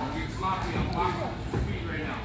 Get sloppy. I'm boxing the speed right now.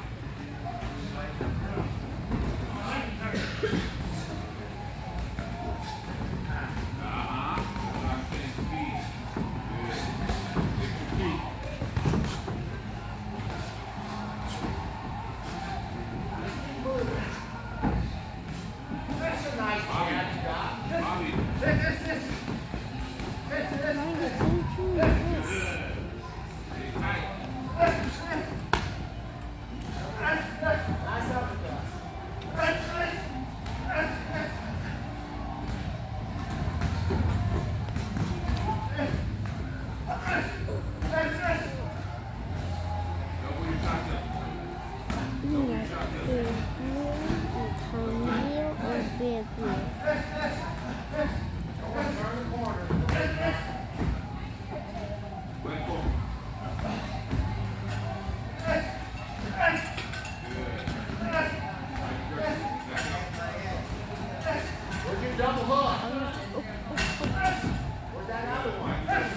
Double hook. Where's that other one?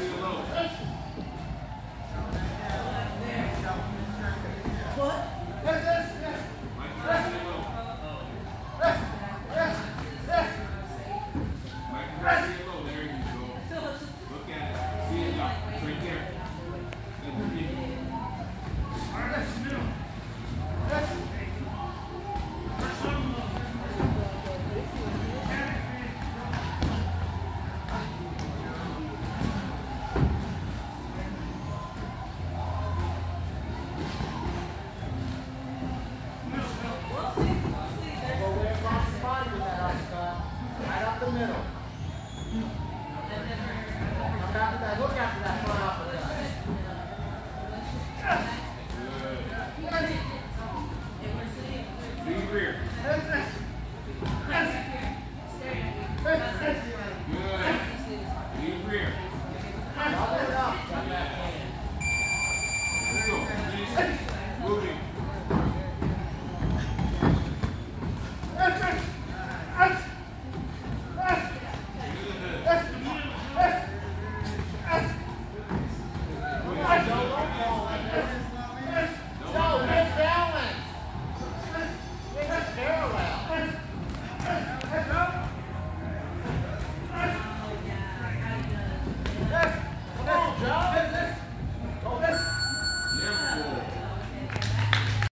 What? There you go. Look at it. See it? It's right there. All right, let's do it.